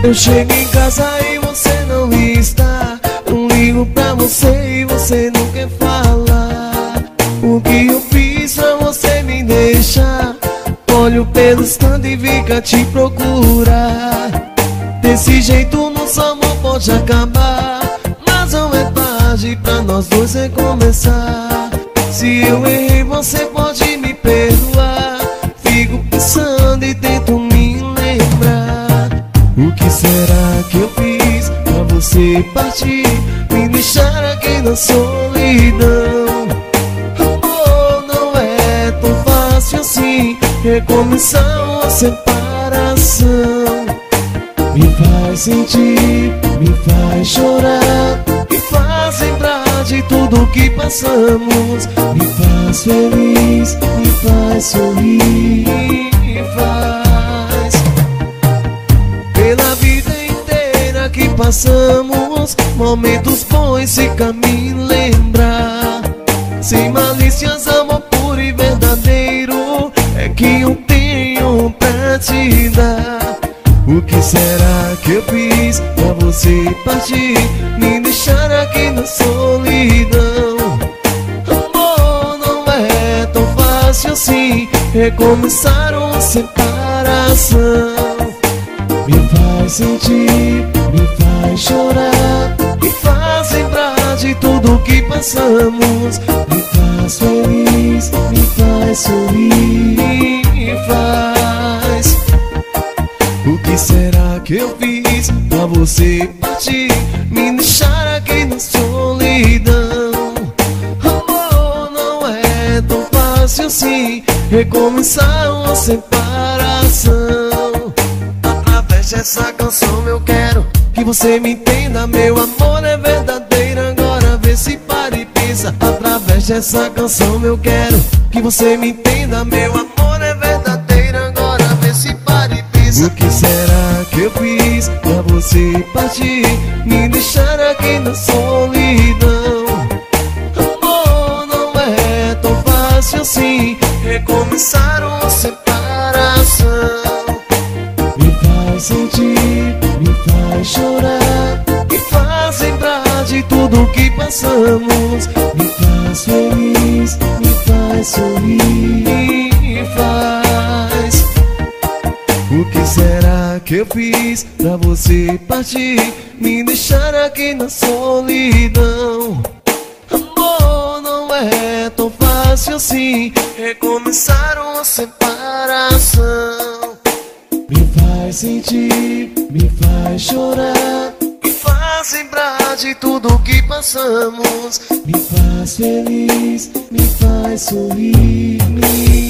Eu chego em casa e você não está. Eu ligo pra você e você não quer falar. O que eu fiz pra você me deixar? Olho pelo stand e fica te procurar. Desse jeito nosso amor pode acabar, mas não é tarde pra nós dois recomeçar. Se eu errei você pode me perdoar. Fico pensando e tento me lembrar. O que será que eu fiz pra você partir, me deixar aqui na solidão? Amor, não é tão fácil assim recomeçar uma separação. Me faz sentir, me faz chorar, me faz lembrar de tudo que passamos. Me faz feliz, me faz sorrir, me faz. Pela vida inteira que passamos, momentos bons fica me lembrar. Sem malícias, amor puro e verdadeiro é que eu tenho pra te dar. O que será que eu fiz pra você partir, me deixar aqui na solidão? Amor, não é tão fácil assim recomeçar uma separação. Me faz sentir, me faz chorar, me faz lembrar de tudo que passamos. Me faz feliz, me faz sorrir, me faz. O que será que eu fiz pra você partir, me deixar aqui na solidão? Amor, não é tão fácil assim recomeçar uma separação. Através dessa canção eu quero que você me entenda. Meu amor é verdadeiro, agora vê se para e pensa. Através dessa canção eu quero que você me entenda. Meu amor é verdadeiro, agora vê se para e pensa. O que será que eu fiz pra você partir, me deixar aqui na solidão? Amor, não é tão fácil assim recomeçar uma separação. Me faz sentir, me faz chorar, me faz lembrar de tudo que passamos. Me faz feliz, me faz sorrir, me faz. O que será que eu fiz pra você partir, me deixar aqui na solidão? Amor, não é tão fácil assim recomeçar uma separação. Me faz sentir, me faz chorar, me faz lembrar de tudo que passamos. Me faz feliz, me faz sorrir, me